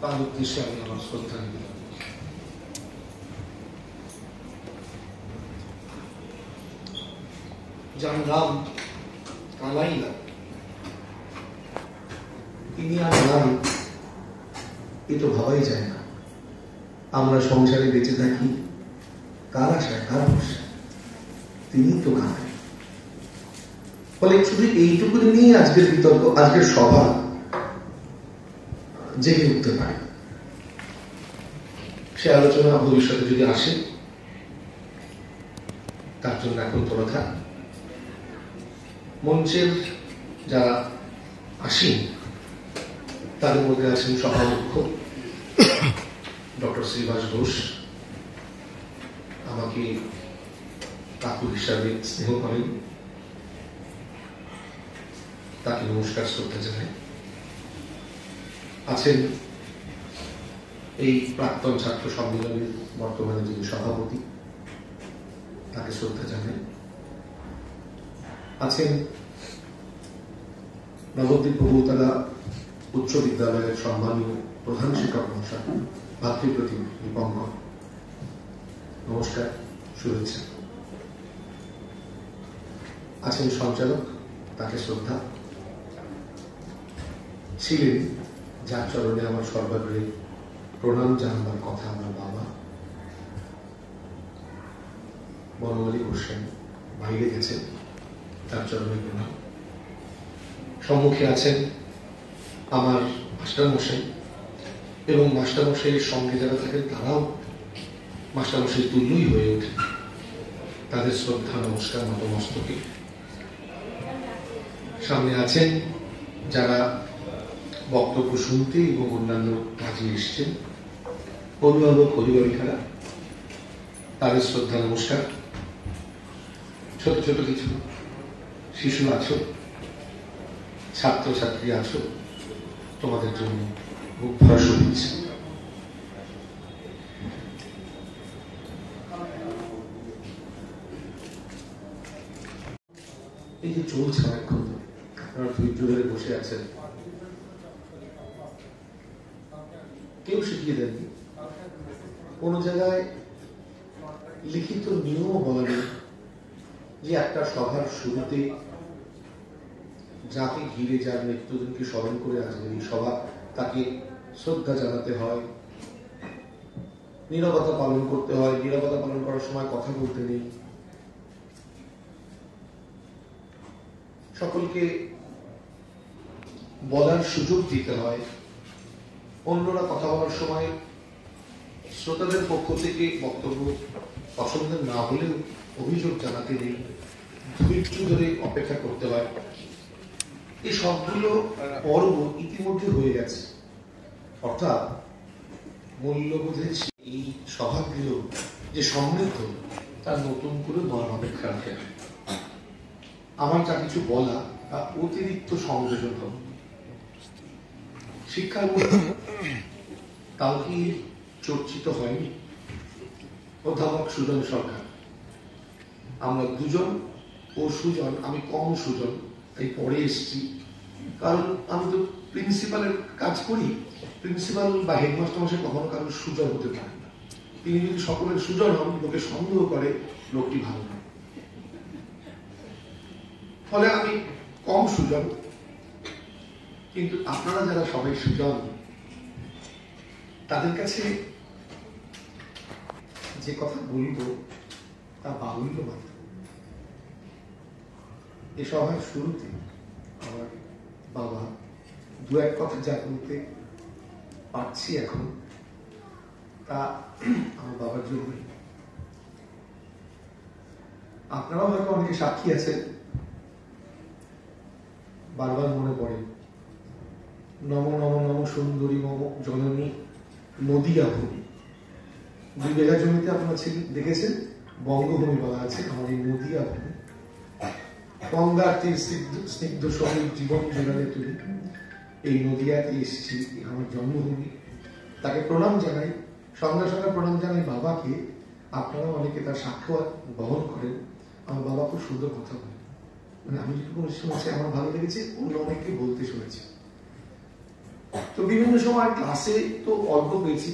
তার উদ্দেশ্যে আমি আমার শ্রদ্ধা নিবেদন করি। যার নাম কানাইলা, তিনি আর নাম এ তো ভাবাই যায় না। আমরা সংসারে বেঁচে থাকি কার আশায়, কার ভরসায়? তিনি তো কানাই। ফলে শুধু এইটুকু নিয়ে আজকের বিতর্ক, আজকের সভা জেগে উঠতে পারে। সে আলোচনা ভবিষ্যতে যদি আসে, তার জন্য এখন তোলা থাক। মঞ্চের যারা আসেন তাদের মধ্যে আছেন সভাধ্যক্ষ ডক্টর শ্রীবাস ঘোষ, আমাকে কাকু হিসাবে স্নেহ করেন, তাকে নমস্কার শ্রদ্ধা জানাই। আছেন এই প্রাক্তন ছাত্র সম্মেলনের বর্তমানে যিনি সভাপতি, তাকে শ্রদ্ধা জানাই। আছেন নবদ্বীপ বহুতলা উচ্চ বিদ্যালয়ের সম্মানীয় প্রধান শিক্ষক মহাশয় ভাতৃপ্রতিম দীপঙ্কর, নমস্কার, শুভেচ্ছা। আছেন সঞ্চালক, তাকে শ্রদ্ধা। ছিলেন, যার চরণে আমার সর্বাগ্রে প্রণাম জানাবার কথা, আমার বাবা বনমালী হোসেন, বাইরে গেছেন, তার চরণে প্রণাম। সম্মুখে আছেন আমার মাস্টারমশাই, এবং মাস্টারমশাইয়ের সঙ্গে যারা থাকেন তারাও মাস্টারমশাই তুল্যই হয়ে ওঠে, তাদের শ্রদ্ধা নমস্কার নতমস্তকে। সামনে আছেন যারা বক্তব্য শুনতে এবং অন্যান্য কাজে এসছেন, অভিভাবক অভিভাবিকারা, তাদের শ্রদ্ধা নমস্কার। ছোট ছোট কিছু শিশু আছো, ছাত্রছাত্রী আছো, তোমাদের জন্য খুব ভরা শুভেচ্ছা। এই যে চলছে অনেকক্ষণ ধরে, আপনারা ধৈর্য ধরে বসে আছেন, কেউ শিখিয়ে দেননি, কোন জায়গায় লিখিত নিয়মও বলা নেই যে একটা সভার শুরুতে যাকে ঘিরে, যার মৃত্যুদিনকে স্মরণ করে আজকের এই সভা, তাকে শ্রদ্ধা জানাতে হয়, নীরবতা পালন করতে হয়, নীরবতা পালন করার সময় কথা বলতে নেই, সকলকে বলার সুযোগ দিতে হয়, অন্যরা কথা বলার সময় শ্রোতাদের পক্ষ থেকে বক্তব্য পছন্দের না হলেও অভিযোগ জানাতে নেই, ধৈর্য ধরে অপেক্ষা করতে হয়। এই সবগুলো পর্ব ইতিমধ্যে হয়ে গেছে, অর্থাৎ মূল্যবোধের এই সভাগৃহ যে সমৃদ্ধ, তার নতুন করে বলার অপেক্ষা রাখে। আমার যা কিছু বলা তা অতিরিক্ত সংযোজন হবে। শিক্ষার তাও কি চর্চিত হয়নি? অধ্যাপক সুজন সরকার, আমরা দুজন ও সুজন, আমি কম সুজন, তাই পরে এসছি, কারণ আমি তো প্রিন্সিপালের কাজ করি। প্রিন্সিপাল বা হেডমাস্টার মশাই কখনো কারণ সুজন হতে পারে না। তিনি যদি সকলের সুজন হন, লোকে সন্দেহ করে লোকটি ভালো না। ফলে আমি কম সুজন, কিন্তু আপনারা যারা সবাই সুজন, তাদের কাছে যে কথা বলবো তা বাহুল্য মাত্র। এ সভার শুরুতে আমার বাবা দু এক কথা যা বলতে পারছি এখন, তা আমার বাবার জন্য। আপনারাও হয়তো অনেকে সাক্ষী আছেন, বারবার মনে পড়ে নম নম নম সুন্দরী মম জননী নদিয়া ভূমি। 2 বিঘা জমিতে আপনারা দেখেছেন বঙ্গভূমি বলা আছে, আমার এই নদিয়া ভূমি। গঙ্গার তীর স্নিগ্ধ সঙ্গীত জীবন জোগালে তুলি, এই নদিয়াতে এসেছি, আমার জন্মভূমি। তাকে প্রণাম জানাই, সঙ্গে সঙ্গে প্রণাম জানাই বাবাকে। আপনারা অনেকে তার সাক্ষ্য বহন করেন। আমার বাবা খুব সুন্দর কথা বলেন, মানে আমি যেটুকু শুনেছি আমার ভালো লেগেছে, অন্য অনেককে বলতে শুনেছি। তো বিভিন্ন সময় ক্লাসে তো অল্প পেয়েছি,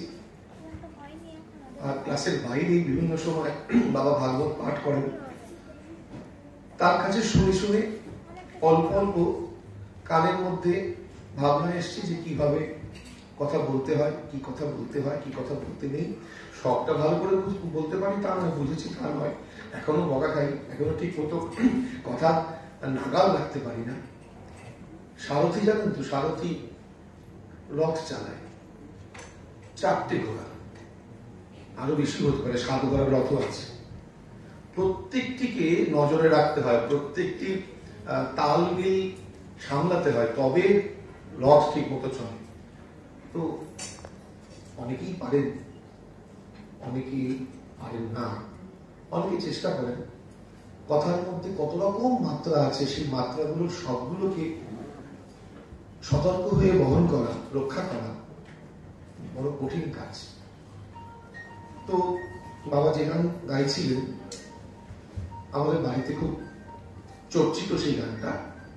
আর ক্লাসের বাইরে বিভিন্ন সময় বাবা ভাগবত পাঠ করেন, তার কাছে শুনে শুনে অল্প অল্প কানের মধ্যে ভাবনা এসছে যে কিভাবে কথা বলতে হয়, কি কথা বলতে হয়, কি কথা বলতে নেই। সবটা ভালো করে বলতে পারি তা নয়, বুঝেছি তা নয়, এখনো বকা খাই, এখনো ঠিক মতো কথা নাগাল রাখতে পারি না। সারথি জানেন তো, সারথি রথ চালায়, 4টে ঘোড়া, আরো বেশি হতে পারে, 7 ঘোড়ার রথও আছে। প্রত্যেকটিকে নজরে রাখতে হয়, প্রত্যেকটি তালমিল সামলাতে হয়, তবে রথ ঠিক মতো চলে। তো অনেকেই পারেন, অনেকেই পারেন না, অনেকে চেষ্টা করেন। কথার মধ্যে কত রকম মাত্রা আছে, সেই মাত্রাগুলো সবগুলোকে সতর্ক হয়ে বহন করা, রক্ষা করা বড় কঠিন কাজ। তো বাবা যে গান গাইছিলেন, আমাদের বাড়িতে খুব চর্চিত সেই গানটা।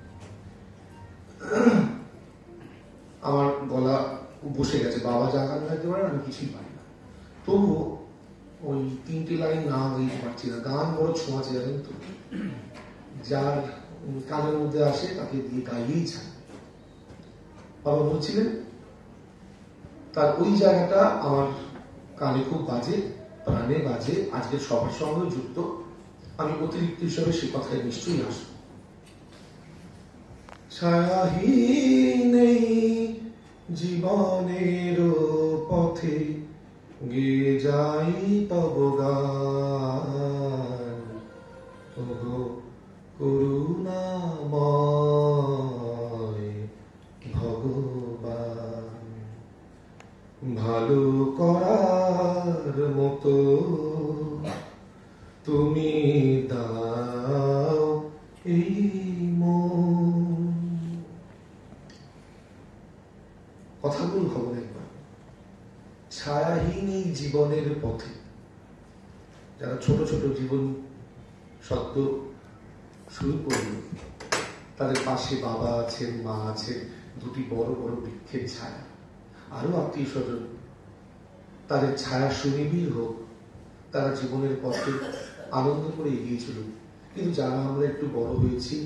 আমার গলা বসে গেছে, বাবা যা গান গাইতে পারেন আমি কিছুই পারি না, তবুও ওই 3টে লাইন না গাইতে পারছি না। গান বড় ছোঁয়াচে, জানেন তো, যার কানের মধ্যে আসে তাকে দিয়ে গাইলেই ছাড়ে। বাবা বলছিলেন, তার ওই জায়গাটা আমার কানে খুব বাজে, প্রাণে বাজে, আজকের সবার সঙ্গে যুক্ত। আমি অতিরিক্ত হিসাবে সে কথায় নিশ্চয়ই আসবো। ছায়াহীন এই জীবনের পথে গিয়ে যাই তব গান, ওগো করুণাময় ভগবান, ভালো করার মতো তুমি দাও এই মন। কথাগুলো খবর একবার, ছায়াহীন এই জীবনের পথে, যারা ছোট ছোট জীবন সদ্য শুরু করল, তাদের পাশে বাবা আছেন, মা আছেন, 2টি বড় বড় বৃক্ষের ছায়া, আরো আত্মীয় স্বজন, তাদের ছায়া সুনিবিড় হোক, তারা জীবনের পথে আনন্দ করে এগিয়েছিল। কিন্তু যারা আমরা একটু বড় হয়েছি,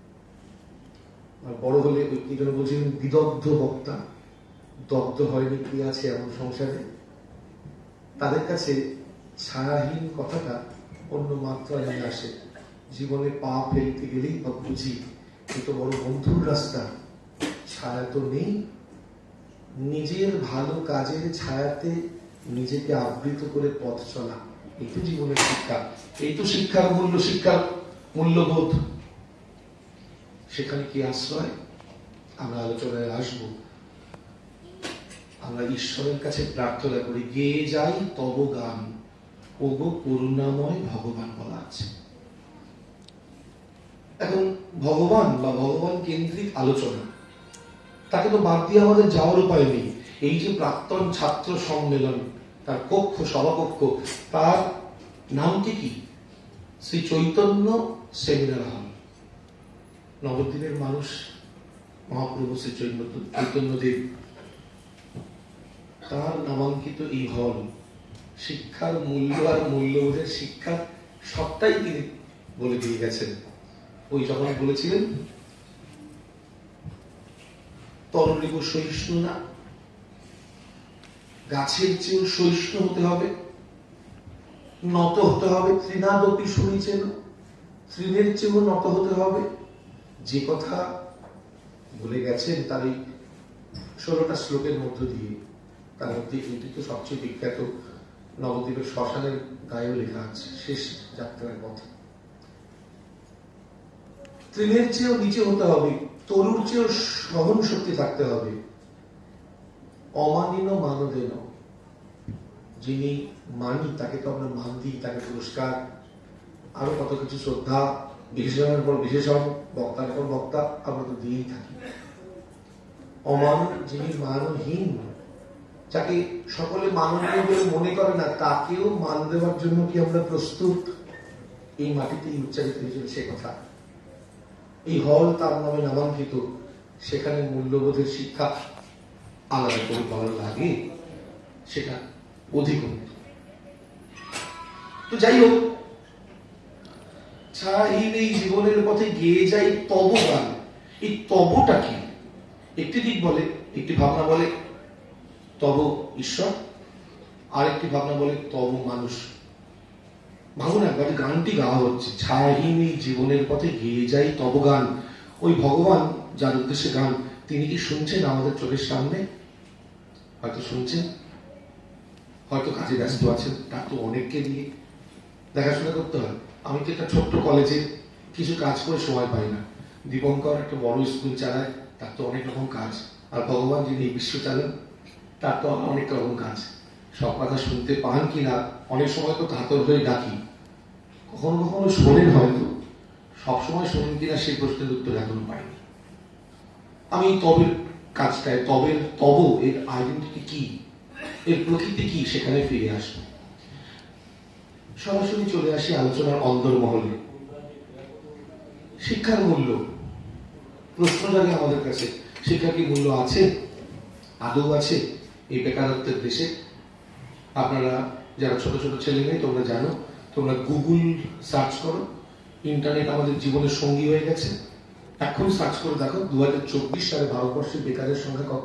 বড় হলে এই জন্য বলছেন বিদগ্ধ বক্তা, দগ্ধ হয়নি কি আছে এমন সংসারে, তাদের কাছে ছায়াহীন কথাটা অন্য মাত্রা নিয়ে আসে। জীবনে পা ফেলতে গেলেই বা বুঝি এ তো বড় বন্ধুর রাস্তা, ছায়া তো নেই। নিজের ভালো কাজের ছায়াতে নিজেকে আবৃত করে পথ চলা, এই তো জীবনের শিক্ষা, এই তো শিক্ষার মূল্য, শিক্ষার মূল্যবোধ। সেখানে কি আশ্রয়? আমরা আলোচনায় আসবো। আমরা ঈশ্বরের কাছে প্রার্থনা করি, গেয়ে যাই তব গান, ওগো করুণাময় ভগবান বলা আছে। এখন ভগবান বা ভগবান কেন্দ্রিক আলোচনা, তাকে তো বাদ দিয়ে আমাদের যাওয়ার উপায় নেই। এই যে প্রাক্তন ছাত্র সম্মেলন, তার কক্ষ, সভাকক্ষ, তার নামটি কি? Shri Chaitanya seminar hall. নবদ্বীপের মানুষ, মহাপ্রভু শ্রী চৈতন্যদেব, তার নামাঙ্কিত এই হল শিক্ষার মূল্য আর মূল্যবোধের শিক্ষা সবটাই তিনি বলে দিয়ে গেছেন। ওই যখন বলেছিলেন তরুণীব সহিষ্ণু না, গাছের চেয়েও সহিষ্ণু হতে হবে, নত হতে হবে। তৃণাদপি শুনিছেন, তৃণের চেয়েও নত হতে হবে। যে কথা বলে গেছেন তার এই 16টা শ্লোকের মধ্য দিয়ে, তার মধ্যে এটি তো সবচেয়ে বিখ্যাত, নবদ্বীপের শ্মশানের গায়েও লেখা আছে, শেষ যাত্রার কথা। তৃণের চেয়েও নিচে হতে হবে, তরুর চেয়েও সহন শক্তি থাকতে হবে। অমানিন মানদেন, যিনি মানি তাকে তো আমরা মান দিই, তাকে পুরস্কার, আরো কত কিছু শ্রদ্ধা, বিশেষণের পর বিশেষণ, বক্তার পর বক্তা আমরা তো দিয়েই থাকি। অমান, যিনি মানহীন, যাকে সকলে মাননীয় বলে মনে করে না, তাকেও মান দেওয়ার জন্য কি আমরা প্রস্তুত? এই মাটিতেই উচ্চারিত হয়েছিল সে কথা। এই হল তার নামে নামাঙ্কিত, সেখানে মূল্যবোধের শিক্ষা আলাদা করে বলার লাগে সেটা অধিক। তো যাই হোক, ছায়াহীন এই জীবনের পথে গেয়ে যাই তব গান। এই তবটা কি? একটি দিক বলে, একটি ভাবনা বলে তব ঈশ্বর, আর একটি ভাবনা বলে তব মানুষ। ভাবুন একবার, গানটি গাওয়া হচ্ছে, ছায়াহীন এই জীবনের পথে গেয়ে যাই তব গান। ওই ভগবান যার উদ্দেশ্যে গান, তিনি কি শুনছেন আমাদের চোখের সামনে? হয়তো শুনছেন, হয়তো কাজে ব্যস্ত আছেন। তার তো অনেককে দিয়ে দেখাশোনা করতে হয়। আমি তো একটা ছোট্ট কলেজে কিছু কাজ করে সময় পাই না। দীপঙ্কর একটা বড় স্কুল চালায়, তার তো অনেক রকম কাজ। আর ভগবান যিনি বিশ্ব চালান, তার তো অনেক রকম কাজ। সব কথা শুনতে পান কিনা অনেক সময় তো কাতর হয়ে ডাকি। কখনো কখনো শোনেন, হয়তো সবসময় শোনেন কিনা সেই প্রশ্নের উত্তর এখনো পাইনি। আমি তবের কাজটায়, তব এর আইডেন্টিটি কি, এর প্রকৃতি কি, সেখানে ফিরে আসবো। সরাসরি চলে আসি আলোচনার অন্তর্মহলে। শিক্ষার মূল্য, প্রশ্ন জাগে আমাদের কাছে, শিক্ষা কি মূল্য আছে, আদৌ আছে এই বেকারত্বের দেশে? আপনারা যারা ছোট ছোট ছেলে মেয়ে, তোমরা জানো, তোমরা গুগল সার্চ করো, ইন্টারনেট আমাদের জীবনের সঙ্গী হয়ে গেছে। এখন সার্চ করে দেখো 2024 সালে ভারতবর্ষের বেকারের সংখ্যা কত।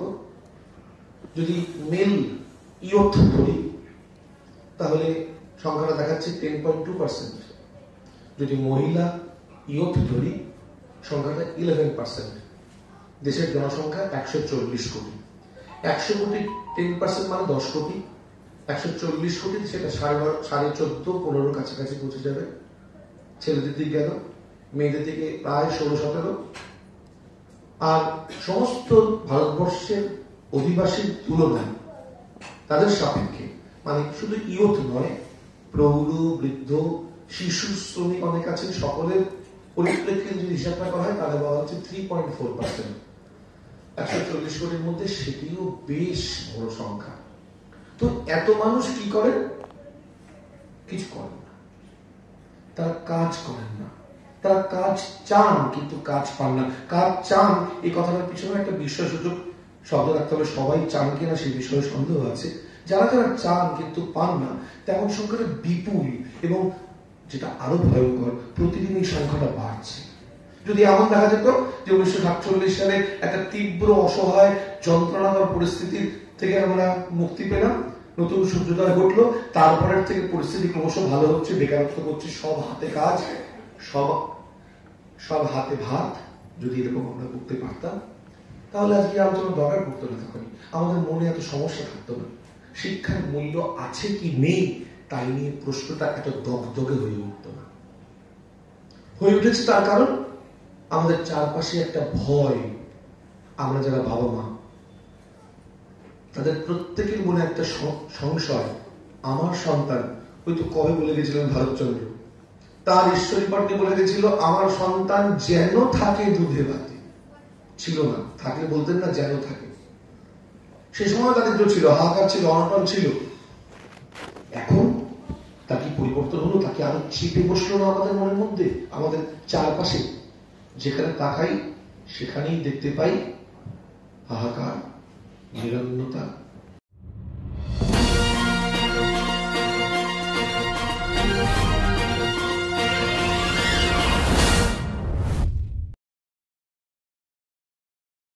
যদি মেল ইয়থ ধরি তাহলে সংখ্যাটা দেখাচ্ছে 10.2%। যদি মহিলা ইয়থ ধরি সংখ্যাটা 11%। দেশের জনসংখ্যা 140 কোটি। 100 কোটি 10% মানে 10 কোটি। 140 কোটি, সেটা 14.5-15 কাছাকাছি পৌঁছে যাবে। ছেলেদের দিকে গেল, মেয়েদের দিকে প্রায় 16-17। আর সমস্ত ভারতবর্ষের অধিবাসীর তুলনায় তাদের সাপেক্ষে, মানে শুধু ইয়থ নয়, প্রৌঢ়, বৃদ্ধ, শিশু, শ্রমিক অনেক আছেন, সকলের পরিপ্রেক্ষিতে যদি হিসাবটা করা হয় তাহলে বলা হচ্ছে 3.4%। 140 কোটির মধ্যে সেটিও বেশ বড় সংখ্যা। তো এত মানুষ কি করেন? কিছু করেন না, তারা কাজ করেন না। তারা কাজ চান কিন্তু কাজ পান না। কাজ চান এই কথাটার পিছনে একটা বিস্ময়সূচক শব্দ রাখতে হবে। সবাই চান কিনা সেই বিষয়ে সন্দেহ আছে। যারা যারা চান কিন্তু পান না, তেমন সংখ্যাটা বিপুল, এবং যেটা আরো ভয়ঙ্কর, প্রতিদিন এই সংখ্যাটা বাড়ছে। যদি এমন দেখা যেত যে 1947 সালে একটা তীব্র, অসহায়, যন্ত্রণাকর পরিস্থিতির থেকে আমরা মুক্তি পেলাম, নতুন সূর্যোদয় ঘটলো, তারপরের থেকে পরিস্থিতি ক্রমশ ভালো হচ্ছে, বেকারত্ব করছে, সব হাতে কাজ, সব হাতে ভাত, যদি এরকম আমরা করতে পারতাম তাহলে আজকে আলোচনা দরকার পড়তো না। তখনই আমাদের মনে এত সমস্যা থাকতো না। শিক্ষার মূল্য আছে কি নেই তাই নিয়ে প্রশ্নটা এত দগদগে হয়ে উঠতো না। হয়ে উঠেছে তার কারণ আমাদের চারপাশে একটা ভয়। আমরা যারা বাবা মা, তাদের প্রত্যেকের মনে একটা সংশয়, আমার সন্তান, হয়তো কবে বলে গেছিলেন ভারতচন্দ্র, তার ঈশ্বরী পাঠে বলে গেছিল, আমার সন্তান যেন থাকে দুধে ভাতে। ছিল না, থাকলে বলতেন না, যেন থাকে। সে সময় দারিদ্র ছিল, হাহাকার ছিল, অনটন ছিল। এখন তা কি পরিবর্তন হলো? তাকে আরো চেপে বসলো না আমাদের মনের মধ্যে? আমাদের চারপাশে যেখানে তাকাই সেখানেই দেখতে পাই হাহাকার, নিরন্নতা,